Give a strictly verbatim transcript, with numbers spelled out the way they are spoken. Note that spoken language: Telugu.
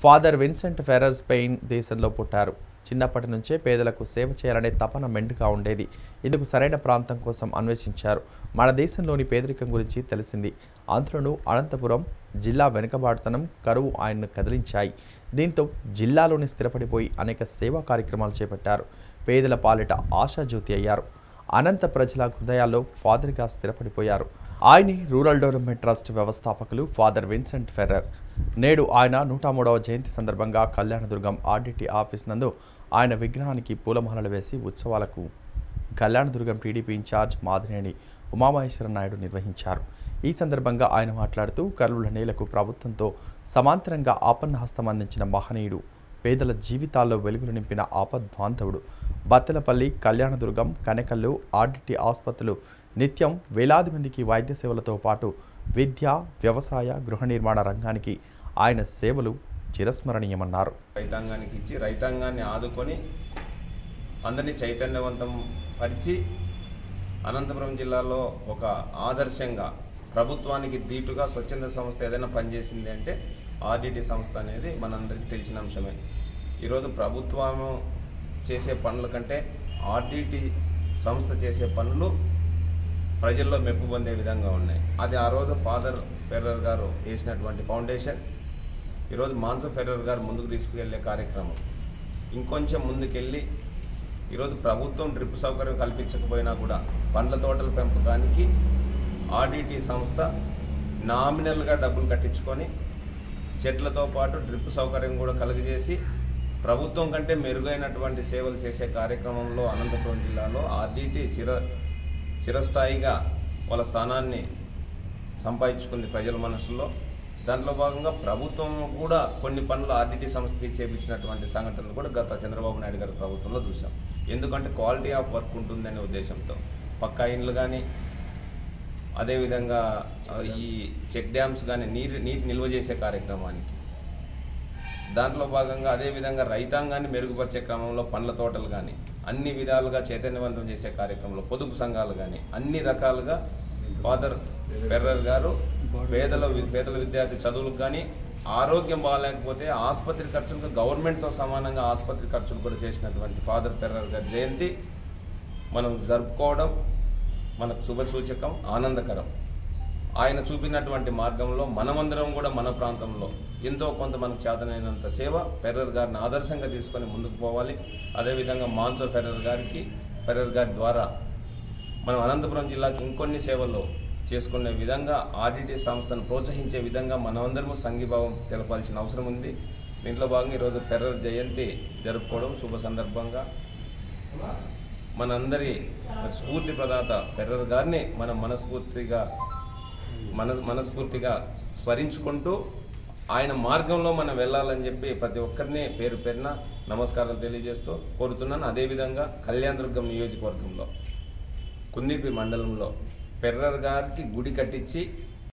ఫాదర్ విన్సెంట్ ఫెర్రర్ స్పెయిన్ దేశంలో పుట్టారు. చిన్నప్పటి నుంచే పేదలకు సేవ చేయాలనే తపన మెండుగా ఉండేది. ఇందుకు సరైన ప్రాంతం కోసం అన్వేషించారు. మన దేశంలోని పేదరికం గురించి తెలిసింది. అందులోనూ అనంతపురం జిల్లా వెనుకబాటుతనం, కరువు ఆయన్ను కదిలించాయి. దీంతో జిల్లాలోని స్థిరపడిపోయి అనేక సేవా కార్యక్రమాలు చేపట్టారు. పేదల పాలిట ఆశాజ్యోతి అయ్యారు. అనంత ప్రజల హృదయాల్లో ఫాదర్గా స్థిరపడిపోయారు. ఆయనే రూరల్ డెవలప్మెంట్ ట్రస్ట్ వ్యవస్థాపకులు ఫాదర్ విన్సెంట్ ఫెర్రర్. నేడు ఆయన నూట మూడవ జయంతి సందర్భంగా కళ్యాణదుర్గం ఆర్డీటీ ఆఫీస్ నందు ఆయన విగ్రహానికి పూలమాలలు వేసి ఉత్సవాలకు కళ్యాణదుర్గం టీడీపీ ఇన్ఛార్జ్ మాదినేని ఉమామహేశ్వర నాయుడు నిర్వహించారు. ఈ సందర్భంగా ఆయన మాట్లాడుతూ కరువుల నేలకు ప్రభుత్వంతో సమాంతరంగా ఆపన్న హస్తం అందించిన మహనీయుడు, పేదల జీవితాల్లో వెలుగులు నింపిన ఆపద్బాంధవుడు. బత్తెలపల్లి, కళ్యాణదుర్గం, కనెకల్లు ఆర్డీటీ ఆసుపత్రులు నిత్యం వేలాది మందికి వైద్య సేవలతో పాటు విద్య, వ్యవసాయ, గృహ నిర్మాణ రంగానికి ఆయన సేవలు చిరస్మరణీయమన్నారు. రైతాంగానికి ఇచ్చి రైతాంగాన్ని ఆదుకొని అందరినీ చైతన్యవంతం పరిచి అనంతపురం జిల్లాలో ఒక ఆదర్శంగా ప్రభుత్వానికి దీటుగా స్వచ్ఛంద సంస్థ ఏదైనా పనిచేసింది అంటే ఆర్డీటీ సంస్థ అనేది మనందరికీ తెలిసిన అంశమే. ఈరోజు ప్రభుత్వం చేసే పనుల కంటే ఆర్డీటీ సంస్థ చేసే పనులు ప్రజల్లో మెప్పు పొందే విధంగా ఉన్నాయి. అది ఆ రోజు ఫాదర్ ఫెర్రర్ గారు వేసినటువంటి ఫౌండేషన్ ఈరోజు మాన్సో ఫెర్రర్ గారు ముందుకు తీసుకువెళ్ళే కార్యక్రమం ఇంకొంచెం ముందుకెళ్ళి ఈరోజు ప్రభుత్వం డ్రిప్ సౌకర్యం కల్పించకపోయినా కూడా పండ్ల తోటల పెంపకానికి ఆర్డీటీ సంస్థ నామినల్గా డబ్బులు కట్టించుకొని చెట్లతో పాటు డ్రిప్ సౌకర్యం కూడా కలుగజేసి ప్రభుత్వం కంటే మెరుగైనటువంటి సేవలు చేసే కార్యక్రమంలో అనంతపురం జిల్లాలో ఆర్డీటీ చిర చిరస్థాయిగా వాళ్ళ స్థానాన్ని సంపాదించుకుంది ప్రజల మనసులో. దాంట్లో భాగంగా ప్రభుత్వం కూడా కొన్ని పనులు ఆర్డీటీ సంస్థకి చేపించినటువంటి సంఘటనలు కూడా గత చంద్రబాబు నాయుడు గారి ప్రభుత్వంలో చూసాం. ఎందుకంటే క్వాలిటీ ఆఫ్ వర్క్ ఉంటుందనే ఉద్దేశంతో పక్కా ఇండ్లు కానీ, అదేవిధంగా ఈ చెక్ డ్యామ్స్ కానీ నీరు నీటి నిల్వ చేసే కార్యక్రమానికి దాంట్లో భాగంగా అదేవిధంగా రైతాంగాన్ని మెరుగుపరిచే క్రమంలో పండ్ల తోటలు కానీ అన్ని విధాలుగా చైతన్యవంతం చేసే కార్యక్రమంలో పొదుపు సంఘాలు కానీ అన్ని రకాలుగా ఫాదర్ ఫెర్రర్ గారు పేదల పేదల విద్యార్థి చదువులకు కానీ, ఆరోగ్యం బాగాలేకపోతే ఆసుపత్రి ఖర్చులకు గవర్నమెంట్తో సమానంగా ఆసుపత్రి ఖర్చులు కూడా చేసినటువంటి ఫాదర్ ఫెర్రర్ గారి జయంతి మనం జరుపుకోవడం మనకు శుభ సూచకం, ఆనందకరం. ఆయన చూపినటువంటి మార్గంలో మనమందరం కూడా మన ప్రాంతంలో ఎంతో కొంత మనకు చేతనైనంత సేవ ఫెర్రర్ గారిని ఆదర్శంగా తీసుకొని ముందుకు పోవాలి. అదేవిధంగా మాన్సో ఫెర్రర్ గారికి ఫెర్రర్ గారి ద్వారా మనం అనంతపురం జిల్లాకి ఇంకొన్ని సేవలు చేసుకునే విధంగా ఆర్డీటీ సంస్థను ప్రోత్సహించే విధంగా మనమందరము సంఘీభావం తెలపాల్సిన అవసరం ఉంది. దీంట్లో భాగంగా ఈరోజు ఫెర్రర్ జయంతి జరుపుకోవడం శుభ సందర్భంగా మనందరి స్ఫూర్తి ప్రదాత ఫెర్రర్ గారిని మనం మనస్ఫూర్తిగా మన మనస్ఫూర్తిగా స్మరించుకుంటూ ఆయన మార్గంలో మనం వెళ్ళాలని చెప్పి ప్రతి ఒక్కరిని పేరు పేరున నమస్కారాలు తెలియజేస్తూ కోరుతున్నాను. అదేవిధంగా కళ్యాణదుర్గం నియోజకవర్గంలో కుందిపి మండలంలో ఫెర్రర్ గారికి గుడి కట్టించి